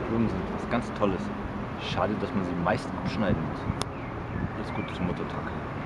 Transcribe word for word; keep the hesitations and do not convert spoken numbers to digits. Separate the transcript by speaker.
Speaker 1: Blumen sind was ganz Tolles. Schade, dass man sie meist abschneiden muss. Alles Gute zum Muttertag.